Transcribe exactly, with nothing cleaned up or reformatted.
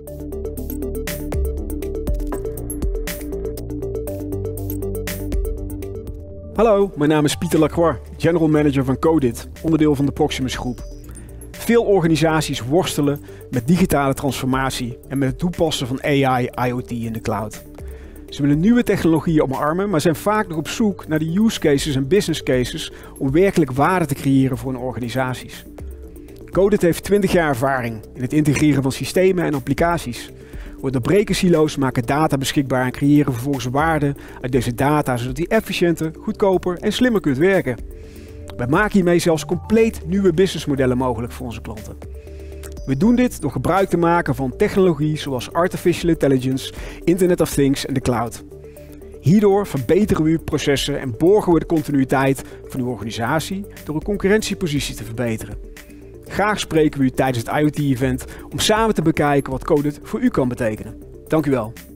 Hallo, mijn naam is Pieter Lacroix, General Manager van Codit, onderdeel van de Proximus Groep. Veel organisaties worstelen met digitale transformatie en met het toepassen van A I, I O T in de cloud. Ze willen nieuwe technologieën omarmen, maar zijn vaak nog op zoek naar de use cases en business cases om werkelijk waarde te creëren voor hun organisaties. Codit heeft twintig jaar ervaring in het integreren van systemen en applicaties. We onderbreken silo's, maken data beschikbaar en creëren vervolgens waarde uit deze data, zodat die efficiënter, goedkoper en slimmer kunt werken. Wij maken hiermee zelfs compleet nieuwe businessmodellen mogelijk voor onze klanten. We doen dit door gebruik te maken van technologie zoals Artificial Intelligence, Internet of Things en de cloud. Hierdoor verbeteren we uw processen en borgen we de continuïteit van uw organisatie door uw concurrentiepositie te verbeteren. Graag spreken we u tijdens het I O T-event om samen te bekijken wat Codit voor u kan betekenen. Dank u wel.